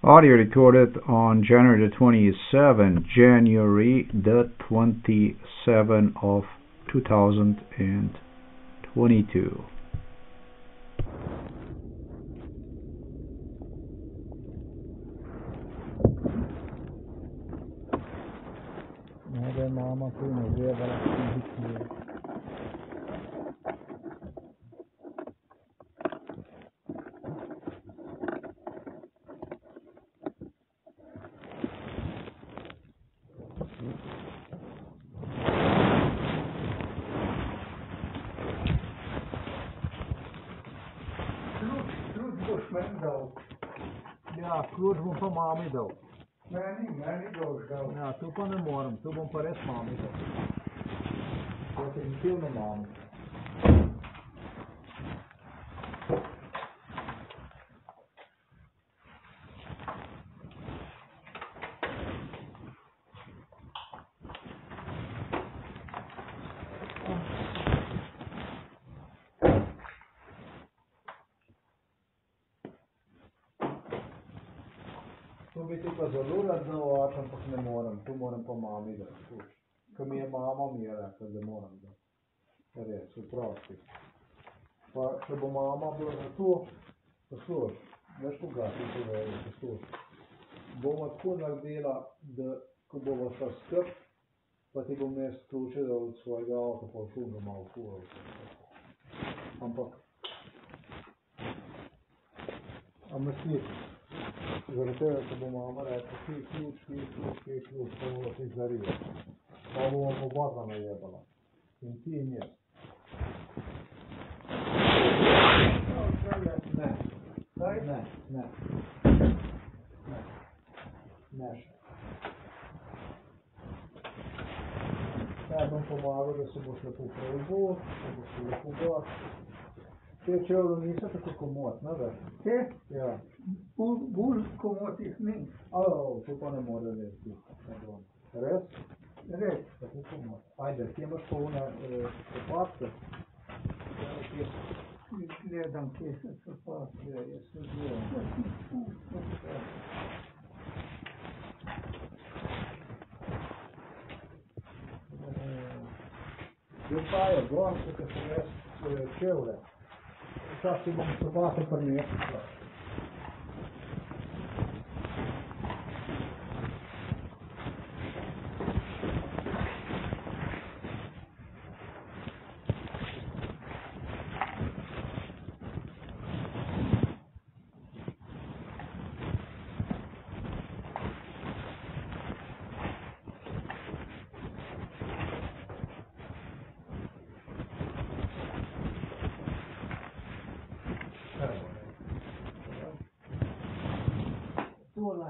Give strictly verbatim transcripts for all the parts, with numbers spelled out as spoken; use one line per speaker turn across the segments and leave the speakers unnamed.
Audio recorded on January the twenty-seventh, January the twenty-seventh of two thousand twenty-two.
Hade mamma kunnat leva riktigt. Ja, kluč bom pa mami dal.
Meni, meni boš dal.
Ja, tu pa ne morem, tu bom pa res mami dal. Definitivno mami. Tu bi ti pa zelo rad dal oče, ampak ne morem, tu moram pa mami dati. Ko mi je mama mi je rekla, da moram dati. Res, oprosti. Pa če bo mama bila tu, posluš, veš koga ti povedal, posluš. Bomo tako naredila, da ko bova šla skrb, pa ti bom jaz ključe dal od svojega avta, pa šel doma v furo. Ampak, a misliš, zaradi tega, ko bo mama rekla, ti ključ, ti ključ, ti ključ, pa bomo ti zarijo. Pa bomo oba dva najebala. In ti in jaz. Ne. Kaj? Ne, ne. Ne. Ne še. Ja, bom pomagal, da se boš lepo preobul, da boš lepo gor. Te čevlji niso tako komod, ne veš?
Te?
Ja.
Bolj komod jih ni.
Au, to pa ne more reči. Res?
Res.
Tako komod. Ajde, kje imaš pa one kopatke?
Gledam, kje se kopatke.
Ja, jaz se gledam. Zdaj pa je gor, tukaj sem jaz čevlje. Včasih bom kopate prinesla. Tole.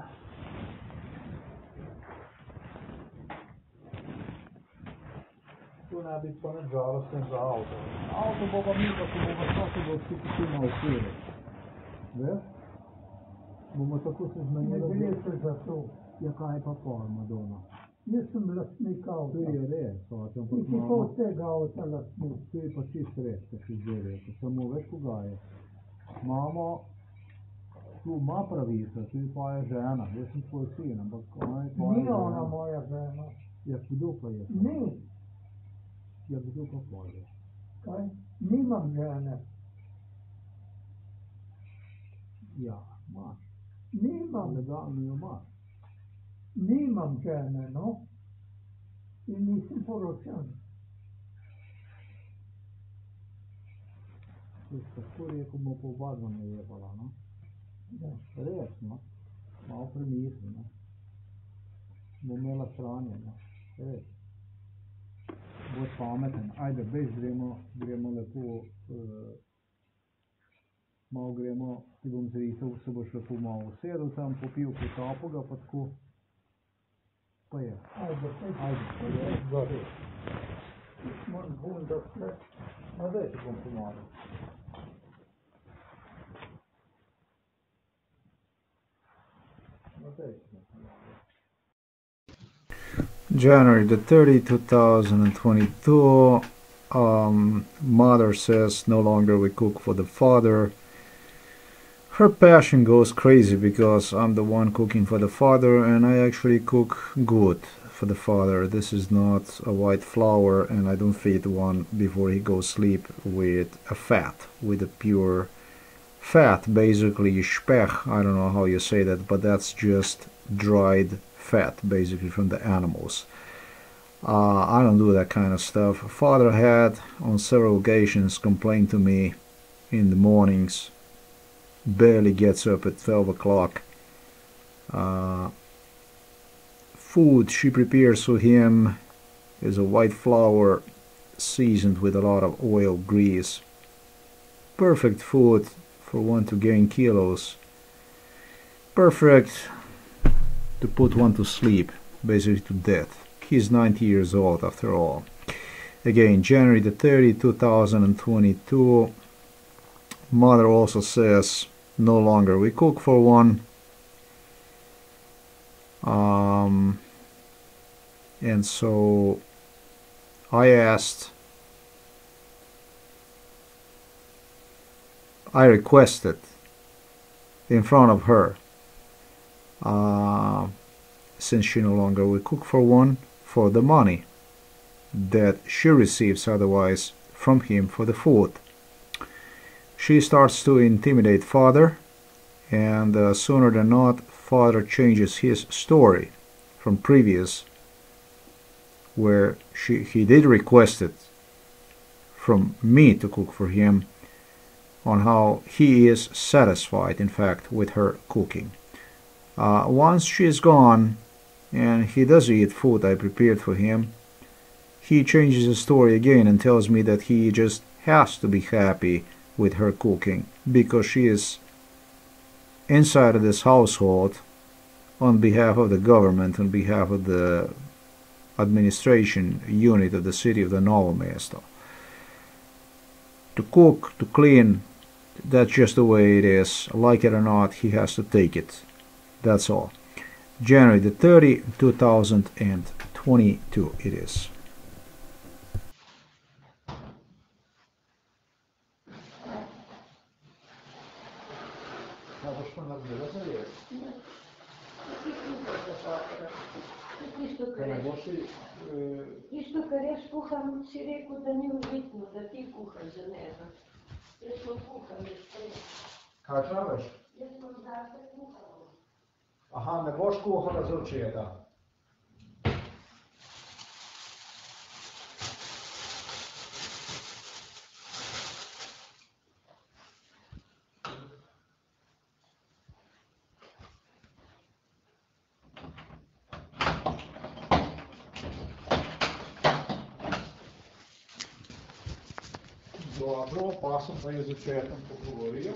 Tu ne biti pa nič žalosten za avto. Avto bo pa mi, pa ko bomo vsake bo vsi kutina okoli. Veš? Bomo tako se zmenili.
Ne gre se za to.
Ja, kaj pa pol, Madonna?
Jaz sem lastnik avta.
To je res, oče,
Ti
ampak
si pa
mama...
vsega avta lastnik.
To je pa čist res, ko si zdaj rekel. Samo veš koga je. Mamo, tu ima pravica, tu pa je žena. Jaz sem tvoj sin, ampak ona je tvoja
Ni
žena.
ona moja žena.
Ja, kdo pa je?
Ni.
Ja, kdo pa pol je?
Kaj? Nimam žene.
Ja, imaš.
Nimam.
Legalno jo imaš.
Nimam žene, no. In nisem poročen.
To je tako rekel, bo pa oba dva najebala, no?
Ja.
Res, no? Malo premisli, no? Bo imela sranje, no? Res. Bo pameten. Ajde, bež gremo, gremo lepo, uh, malo gremo, ti bom zrital, se boš lepo malo usedel tam, popil kaj topoga, pa tako. Pa je.
Ajde,
Ajde, pa je. Gori.
moram bunda sve.
Ma daj ti bom pomagal. Ma daj ti bom pomagal.
January the thirtieth, two thousand twenty-two. Um, mother says no longer we cook for the father. her passion goes crazy because I'm the one cooking for the father, and I actually cook good for the father. This is not a white flour, and I don't feed one before he goes sleep with a fat, with a pure fat, basically speck. I don't know how you say that, but that's just dried fat, basically from the animals. Uh, I don't do that kind of stuff. Father had on several occasions complained to me in the mornings, barely gets up at twelve o'clock. Uh, food she prepares for him is a white flour seasoned with a lot of oil grease. Perfect food for one to gain kilos. Perfect to put one to sleep, basically to death. He's ninety years old after all. Again, January the thirtieth, two thousand twenty-two. Mother also says no longer we cook for one. Um, and so I asked, I requested in front of her, uh, since she no longer will cook for one, for the money that she receives otherwise from him for the food. She starts to intimidate father, and uh, sooner than not, father changes his story from previous, where she he did request it from me to cook for him, on how he is satisfied, in fact, with her cooking. Uh, once she is gone, and he does eat food I prepared for him, he changes his story again and tells me that he just has to be happy with her cooking because she is inside of this household on behalf of the government, on behalf of the administration unit of the city of the Novo Mesto. To cook, to clean, that's just the way it is. Like it or not, he has to take it. That's all. January the thirtieth, two thousand twenty-two it is.
Isto, kar jaz kuham, si rekel, da ni užitno, da ti kuhaš za njega. Jaz smo kuhali sprej.
Kaj praviš?
Jaz smo zase kuhali.
Aha, ne boš kuhala za očeta. Dobro, pa sem pa je z očetom pogovoril,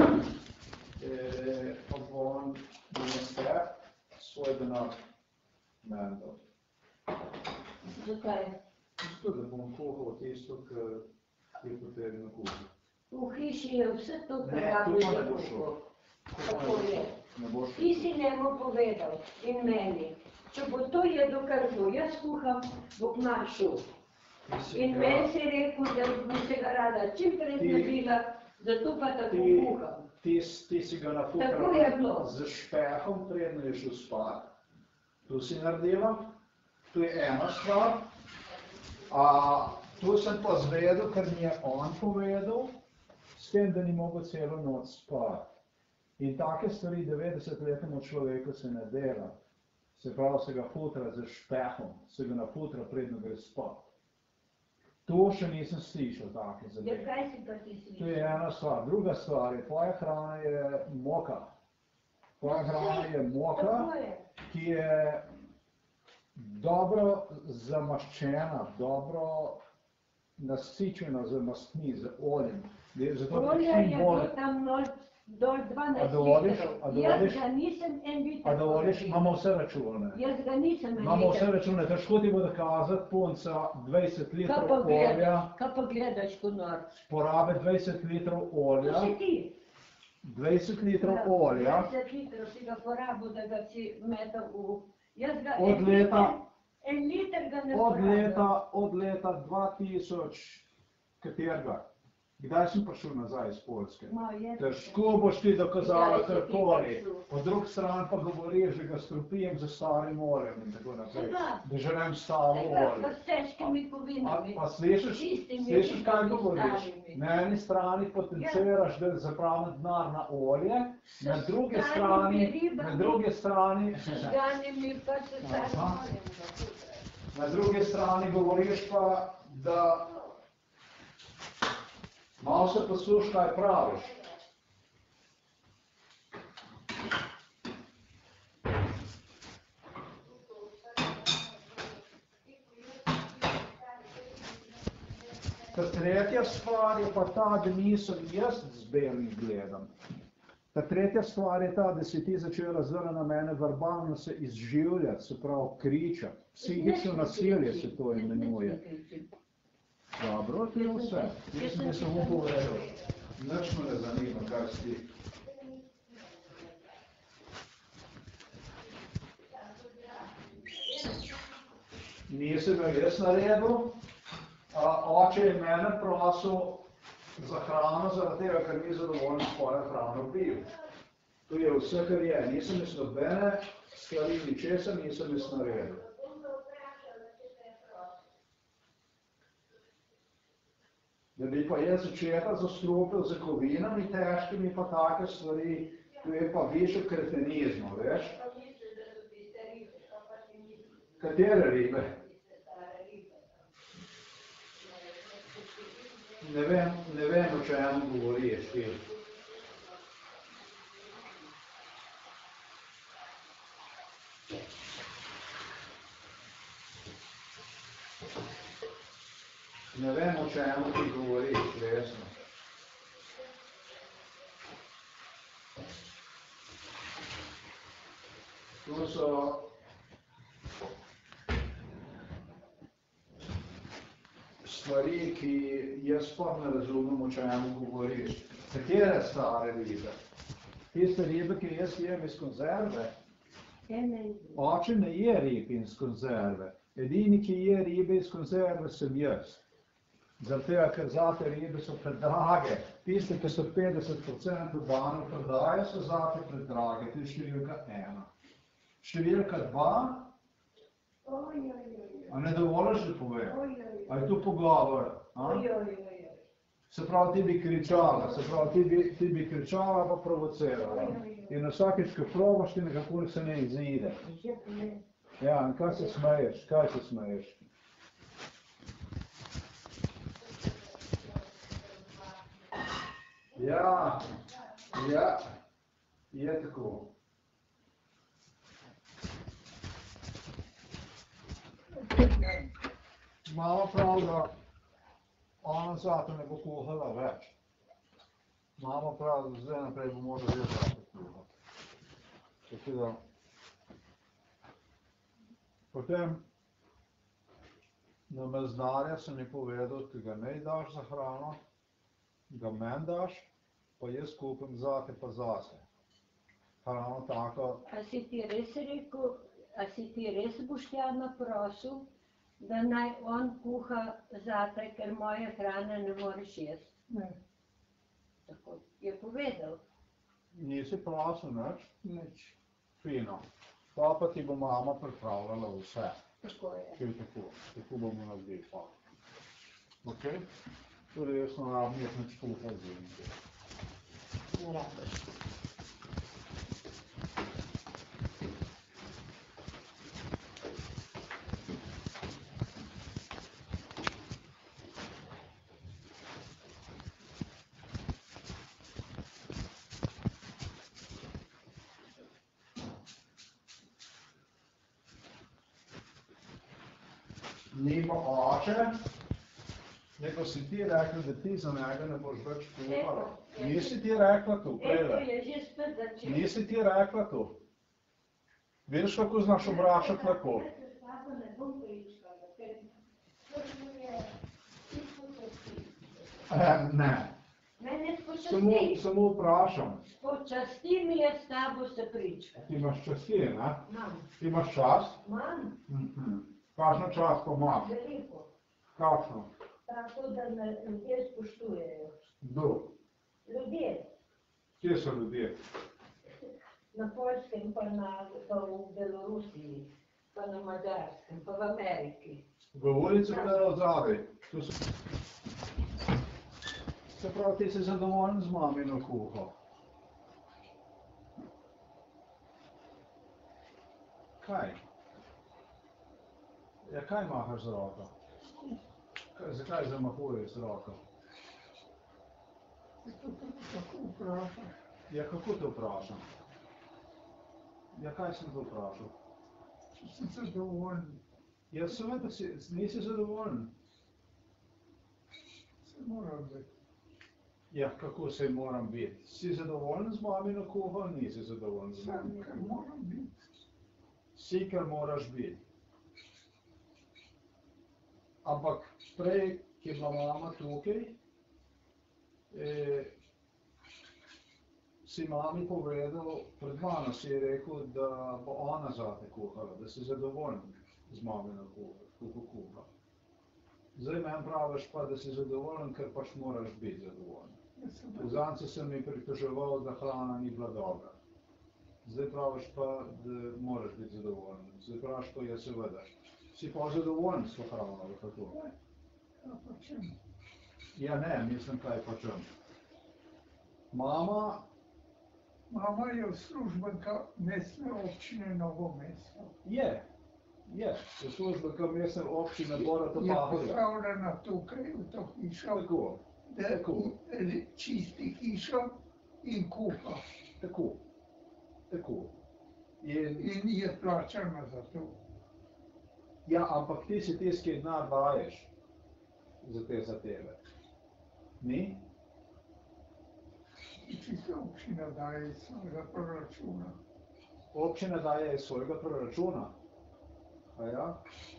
eh, pa bo on minister svoj denar meni dal.
Zakaj?
Zato, da bom kuhal tisto, kar je potrebno kuhati.
V hiši je vse to, kar
Ne,
rabiš
to pa
za
ne bo šlo.
kuho.
To pa
Tako je.
ne bo šlo.
Ti si njemu povedal in meni, če bo to jedel, kar bo jaz kuham, bo kmalu šel. In meni si rekel, da bi se ga rada čim prej znebila, zato pa tako kuham.
Ti si ga
Tako je bilo.
nafukal z špehom, predno je šel spat. To si naredila, to je ena stvar. A, to sem pa zvedel, ker mi je on povedal, s tem, da ni mogel celo noč spati. In take stvari devetdesetletnemu človeku se ne dela. Se pravi, se ga futra z špehom, se ga nafutra, predno gre spat. To še nisem slišal, take
Ja,
zadeve.
kaj si pa ti
To je
slišal?
ena stvar. Druga stvar je, tvoja hrana je moka. Tvoja hrana je moka,
Tako je.
ki je dobro zamaščena, dobro nasičena z mastmi, z oljem. Zato da
Olja
čim
je
bolj.
bilo tam nol, dol
A
dvanajst
dovoliš?
litrov.
A
Jaz
dovoliš?
ga nisem en liter.
A dovoliš,
porabila.
imamo vse račune.
Jaz ga nisem en
Imamo vse
liter.
račune, težko ti bo dokazati, punca dvajset
Kaj
litrov
pa
olja,
gledaš, kaj pa gledaš, ko nor?
porabe dvajset litrov
To
olja,
si ti.
dvajset litrov olja,
dvajset litrov si ga porabil, da ga si metal v... Jaz ga
Od
en
leta-
liter, en liter ga ne
od
porabim.
leta, od leta dva tisoč, katerega,
Kdaj sem prišel nazaj iz Poljske?
Ma, je
Težko boš ti dokazala
Kdaj si ti
karkoli.
prišel?
Po drugi strani pa govoriš, da ga strupijem za starim morjem in tako naprej.
Seveda.
Da želim staro
Tega
olje.
s težkimi
A,
kovinami.
pa slišiš,
Tistimi
slišiš kaj
ribami
govoriš?
starimi.
Na eni strani potenciraš, da zapravim denar na olje,
S
na druge
starimi
strani,
ribami.
na druge strani,
Žganimi pa se starim
Aha.
morjem.
na druge strani govoriš pa, da malo se posluš, kaj praviš. Ta tretja stvar je pa ta, da nisem jaz zbernih gledam. Ta tretja stvar je ta, da si ti začela zdaj na mene verbalno se izživljati, se pravi kričati. Psihično nasilje se to imenuje. Dobro, to je vse. Jaz sem se mu povedal. Nič me ne zanima, kaj si ti. Nisem ga jaz naredil. A, oče je mene prosil za hrano, zaradi tega, ker ni zadovoljen s svojo hrano bil. To je vse, kar je. Nisem jaz nobene stvari, ničesar nisem jaz naredil. Da bi pa jaz očeta zastrupil z kovinami težkimi pa take stvari, to je pa više kretenizmo, veš? Katere ribe? Ne vem, ne vem, o čem govoriš, ti. Ne vem, o čem ti govoriš, resno. Tu so stvari, ki jaz pa ne razumem, o čem govoriš. Katere stare ribe? Tiste ribe, ki jaz jem iz konzerve? Oče ne je rib iz konzerve. Edini, ki je ribe iz konzerve, sem jaz. Zaradi tega, ker zate ribe so predrage. Tiste, ki so petdeset procentov dano prodaje, so zate predrage. To je številka ena. Številka dva, a ne dovoliš, da povem? A je to pogovor? A? Se pravi, ti bi kričala, se pravi, ti bi, ti bi kričala pa provocirala. In vsakeč, ko probaš, ti nekako se ne izide. Ja, in kaj se smeješ? Kaj se smeješ? Ja, ja, je tako. Mama pravi, da ona zate ne bo kuhala več. Mama pravi, da zdaj naprej bo morala že zate kuhati. Tako da. Potem na mezdarja sem ji povedal, ki ga ne daš za hrano, ga men daš, pa jaz kupim zate pa zase. Hrano tako.
A si ti res rekel, a si ti res Boštjana prosil, da naj on kuha zate, ker moje hrane ne moreš jesti?
Ne,
Tako je povedal.
Nisi prosil nič?
nič.
Fino. Pa pa ti bo mama pripravljala vse.
Tako je.
Kaj tako, tako bomo naredili. Pa. Ok? Torej jaz ne rabim jaz nič kuhati zimke.
Ne rabiš.
Ni pa oče, nego si ti rekla, da ti za njega ne boš več kuhala. Nisi ti rekla to,
Eto
prele.
je že spet začel.
Nisi ti rekla to. Vidiš, kako znaš obračati lahko.
Ne bom pričkala, ker prvo je čisto počasti.
Eh, ne.
Mene
Samo,
spočasti.
samo vprašam.
Spočasti mi je s tabo se pričkati.
Ti imaš časti, ne?
Mam,
Ti imaš čast?
mam,
Mhm. Kakšno čast pa imaš?
veliko.
Kakšno?
tako da me ljudje spoštujejo.
Kdo?
Ljudje
Kje so ljudje?
na Poljskem, pa, na, pa v Belorusiji, pa na Madžarskem, pa v Ameriki.
V ulici gledajo zadaj. Tu so... Se pravi, ti si zadovoljen z mamino kuho? Kaj? Ja, kaj mahaš z roko? Kaj, zakaj zamahuješ z roko?
Tako vprašaš.
Ja, kako te vprašam? Ja, kaj sem te vprašal?
Če si zadovoljen,
Ja, seveda si, nisi zadovoljen.
se mora biti.
Ja, kako se moram biti? Si zadovoljen z mamino kuho, ali nisi zadovoljen z
Sem,
mamino
ker
kuho?
moram biti.
Si, ker moraš biti. Ampak prej, ki je bila mama tukaj, eh, si mami povedal, pred mano si je rekel, da bo ona zate kuhala, da si zadovoljen z mamino kuho, kuho kuha. Zdaj meni praviš pa, da si zadovoljen, ker pač moraš biti zadovoljen.
Ja, seveda.
Vzanci sem mi pritoževal, da hrana ni bila dobra. Zdaj praviš pa, da moraš biti zadovoljen. Zdaj praviš pa, ja seveda. Si pa zadovoljen s to hrano, ali kako?
Ja, pa čem?
Ja ne, mislim kaj pa čem. Mama,
Mama je uslužbenka mestne občine Novo mesto.
je, je, je službenka mestne občine Borata
Je
Pahorja.
postavljena tukaj v to hišo,
Tako,
da
tako.
i- čisti hišo in kuha.
tako, tako. In,
In je plačana za to.
ja, ampak ti si tisti, ki denar daješ za te zadeve. Ni?
Če se občina daje iz svojega proračuna.
Občina daje iz svojega proračuna. A ja?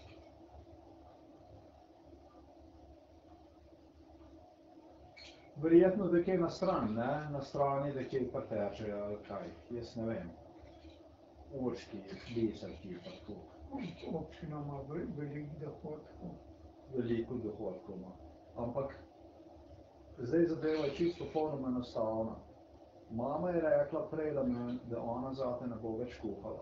Verjetno, da kje na stran, ne? Na strani, da kje pretečejo ali kaj, jaz ne vem. Urški, biserki, pa tako.
Občina ima ve- veliko dohodkov.
Veliko dohodkov ima. Ampak zdaj zadeva je čisto popolnoma enostavna. Mama je rekla prej, da, me, da ona zate ne bo več kuhala.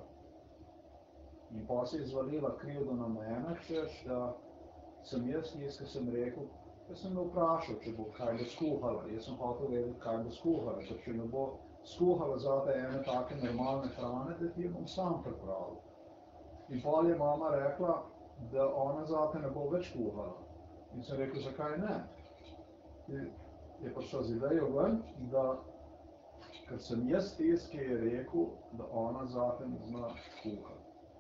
In pa se je izvalila krivdo na mene, češ, da sem jaz tisti, ki sem rekel, da sem me vprašal, če bo kaj bo skuhala. Jaz sem hotel vedeti, kaj bo skuhala, ker če ne bo skuhala zate ene take normalne hrane, da ti jo bom sam pripravil. In pol je mama rekla, da ona zate ne bo več kuhala. In sem rekel, zakaj ne? Je, je prišla z idejo ven, da ker sem jaz tisti, ki je rekel, da ona zate ne zna kuhati.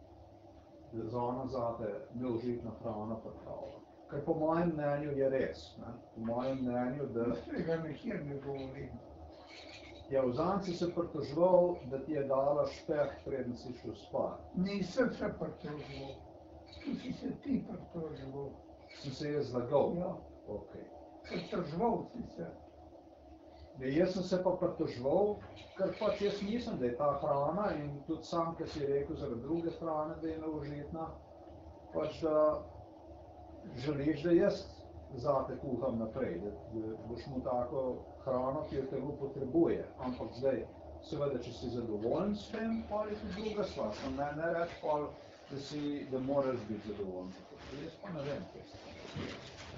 Da za ona zate neužitna hrana pripravlja. Ker po mojem mnenju je res. Ne? Po mojem mnenju, da
Tega nikjer ne govorim.
je vzanci se pritoževal, da ti je dala špeh, preden si šel spat.
Nisem se pritožil. Tu si se ti pritožil.
Sem se jaz zlagal.
Ja,
Okay.
pritožil si se.
Ja, jaz sem se pa pritoževal, ker pač jaz mislim, da je ta hrana in tudi sam, ki si rekel zaradi druge hrane, da je neužitna, pač da želiš, da jaz zate kuham naprej, da, da boš mu tako hrano, ki jo telo potrebuje. Ampak zdaj, seveda, če si zadovoljen s tem, pa je tudi druga stvar. Sam ne, ne reč pa, da si, da moraš biti zadovoljen. Jaz pa ne vem, kaj se tam.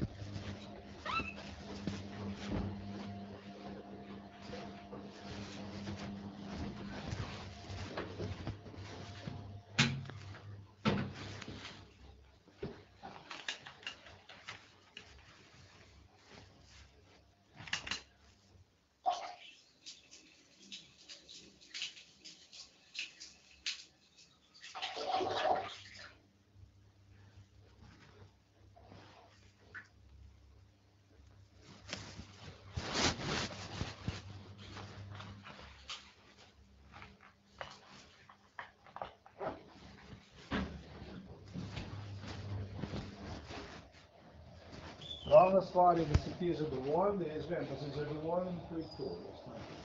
Glavna stvar je, da si ti zadovoljen, da jaz vem, da si zadovoljen, to je to. Jaz ne.